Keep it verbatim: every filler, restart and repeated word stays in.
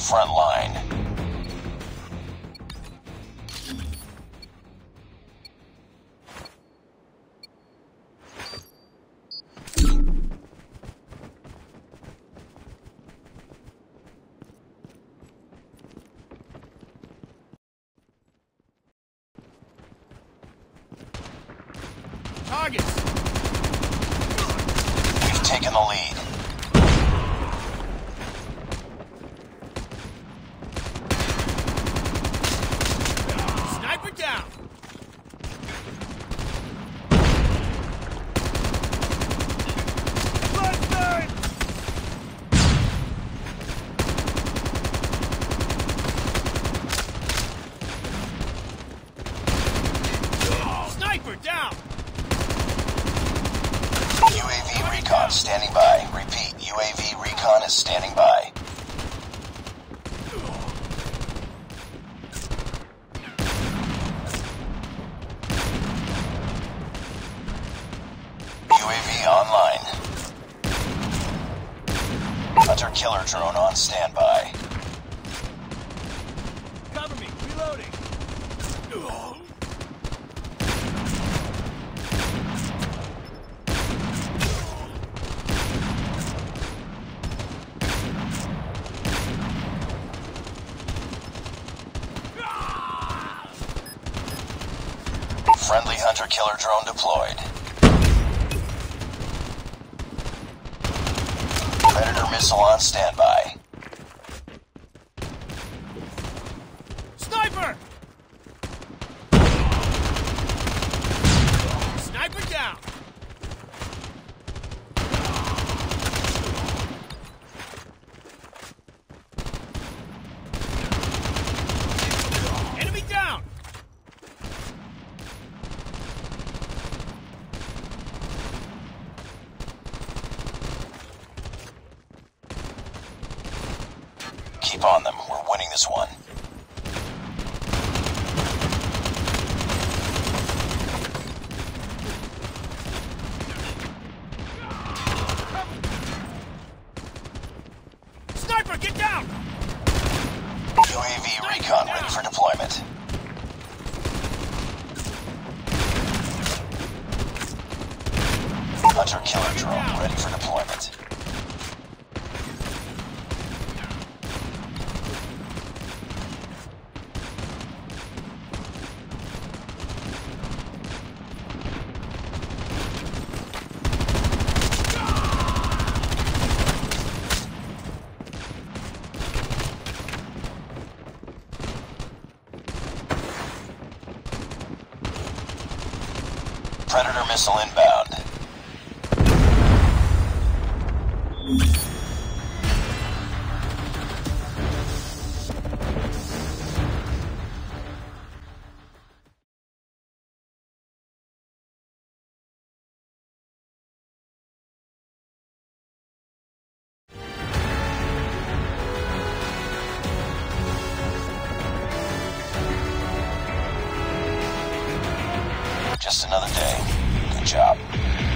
front line. Targets! We've taken the lead. Sniper down! Flashbang! Sniper down! U A V recon standing by. Repeat, U A V recon is standing by. U A V online. Hunter killer drone on standby. Cover me, reloading! Friendly hunter killer drone deployed. Predator missile on standby. Sniper! Sniper down! Enemy down! Keep on them. We're winning this one. Sniper, get down! U A V recon ready for deployment. Hunter killer drone ready for deployment. Predator missile inbound. Just another day. Good job.